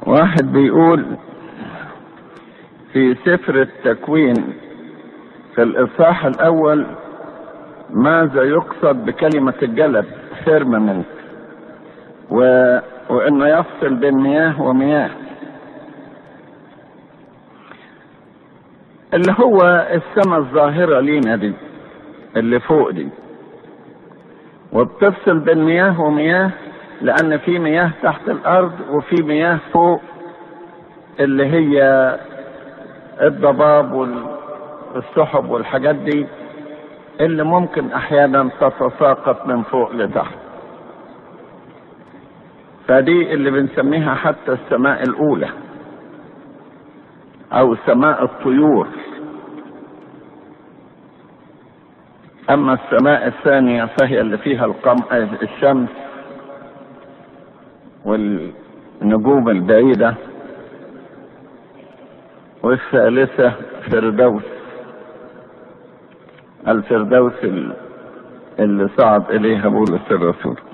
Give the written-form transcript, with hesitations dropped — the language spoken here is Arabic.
واحد بيقول في سفر التكوين في الإصحاح الأول ماذا يقصد بكلمة الجلد فيرمننت، وإنه يفصل بين مياه ومياه، اللي هو السماء الظاهرة لينا دي اللي فوق دي، وبتفصل بين مياه ومياه لأن في مياه تحت الأرض وفي مياه فوق اللي هي الضباب والسحب والحاجات دي اللي ممكن أحيانا تتساقط من فوق لتحت. فدي اللي بنسميها حتى السماء الأولى أو سماء الطيور. أما السماء الثانية فهي اللي فيها الشمس والنجوم البعيدة، والثالثة فردوس، الفردوس اللي صعد إليها بولس الرسول.